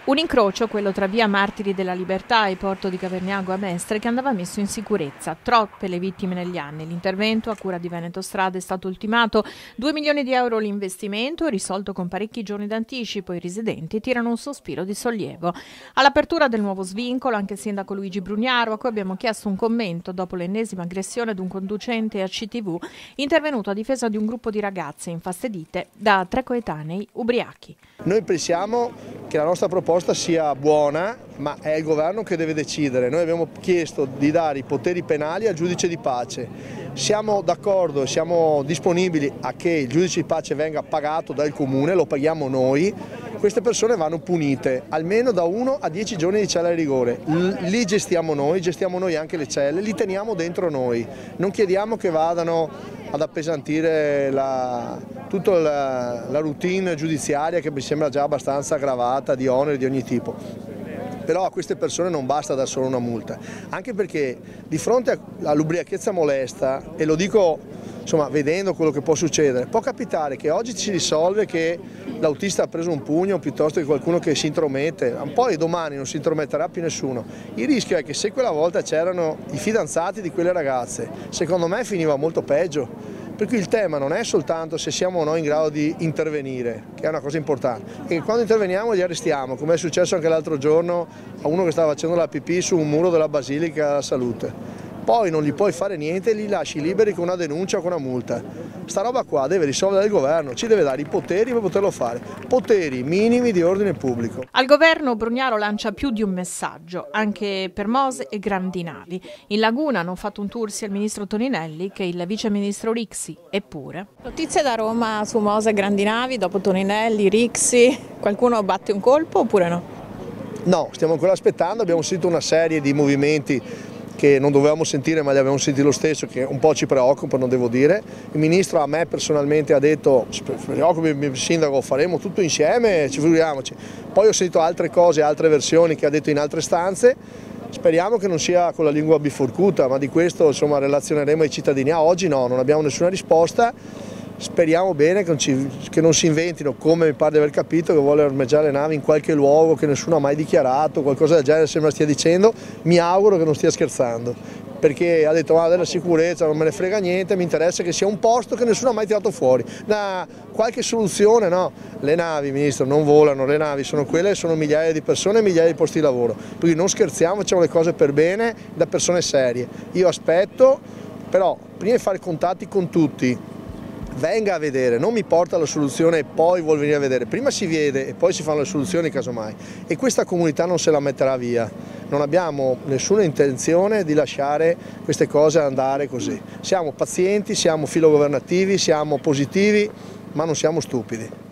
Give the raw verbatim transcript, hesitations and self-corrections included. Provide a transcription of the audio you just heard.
Un incrocio, quello tra via Martiri della Libertà e Porto di Cavegnago a Mestre, che andava messo in sicurezza. Troppe le vittime negli anni. L'intervento, a cura di Veneto Strade, è stato ultimato. Due milioni di euro l'investimento, risolto con parecchi giorni d'anticipo. I residenti tirano un sospiro di sollievo. All'apertura del nuovo svincolo, anche il sindaco Luigi Brugnaro, a cui abbiamo chiesto un commento dopo l'ennesima aggressione ad un conducente a C T V, intervenuto a difesa di un gruppo di ragazze infastidite da tre coetanei ubriachi. Noi pensiamo che la nostra proposta sia buona, ma è il governo che deve decidere. Noi abbiamo chiesto di dare i poteri penali al giudice di pace. Siamo d'accordo e siamo disponibili a che il giudice di pace venga pagato dal comune, lo paghiamo noi. Queste persone vanno punite almeno da uno a dieci giorni di cella di rigore. Li gestiamo noi, gestiamo noi anche le celle, li teniamo dentro noi. Non chiediamo che vadano ad appesantire la, tutta la, la routine giudiziaria, che mi sembra già abbastanza aggravata, di oneri di ogni tipo. Però a queste persone non basta dare solo una multa, anche perché di fronte all'ubriachezza molesta, e lo dico insomma vedendo quello che può succedere, può capitare che oggi ci risolve che l'autista ha preso un pugno piuttosto che qualcuno che si intromette, poi domani non si intrometterà più nessuno. Il rischio è che se quella volta c'erano i fidanzati di quelle ragazze, secondo me finiva molto peggio. Per cui il tema non è soltanto se siamo o no in grado di intervenire, che è una cosa importante, e quando interveniamo li arrestiamo, come è successo anche l'altro giorno a uno che stava facendo la pipì su un muro della Basilica della Salute. Poi non gli puoi fare niente e li lasci liberi con una denuncia o con una multa. Sta roba qua deve risolvere il governo, ci deve dare i poteri per poterlo fare, poteri minimi di ordine pubblico. Al governo Brugnaro lancia più di un messaggio, anche per Mose e grandi navi. In laguna hanno fatto un tour sia il ministro Toninelli che il vice ministro Rixi, eppure. Notizie da Roma su Mose e grandi navi, dopo Toninelli, Rixi, qualcuno batte un colpo oppure no? No, stiamo ancora aspettando, abbiamo sentito una serie di movimenti che non dovevamo sentire ma li abbiamo sentiti lo stesso, che un po' ci preoccupano, devo dire. Il ministro a me personalmente ha detto: preoccupi il sindaco, faremo tutto insieme, ci figuriamoci. Poi ho sentito altre cose, altre versioni che ha detto in altre stanze. Speriamo che non sia con la lingua biforcuta, ma di questo insomma relazioneremo ai cittadini. A oggi no, non abbiamo nessuna risposta. Speriamo bene che non, ci, che non si inventino, come mi pare di aver capito, che vuole ormeggiare le navi in qualche luogo che nessuno ha mai dichiarato, qualcosa del genere sembra stia dicendo. Mi auguro che non stia scherzando, perché ha detto: ma della sicurezza non me ne frega niente, mi interessa che sia un posto che nessuno ha mai tirato fuori. Una, qualche soluzione, no? Le navi, ministro, non volano, le navi sono quelle, sono migliaia di persone e migliaia di posti di lavoro, quindi non scherziamo, facciamo le cose per bene, da persone serie. Io aspetto, però prima di fare contatti con tutti, venga a vedere, non mi porta la soluzione e poi vuol venire a vedere, prima si vede e poi si fanno le soluzioni casomai, e questa comunità non se la metterà via. Non abbiamo nessuna intenzione di lasciare queste cose andare così. Siamo pazienti, siamo filogovernativi, siamo positivi, ma non siamo stupidi.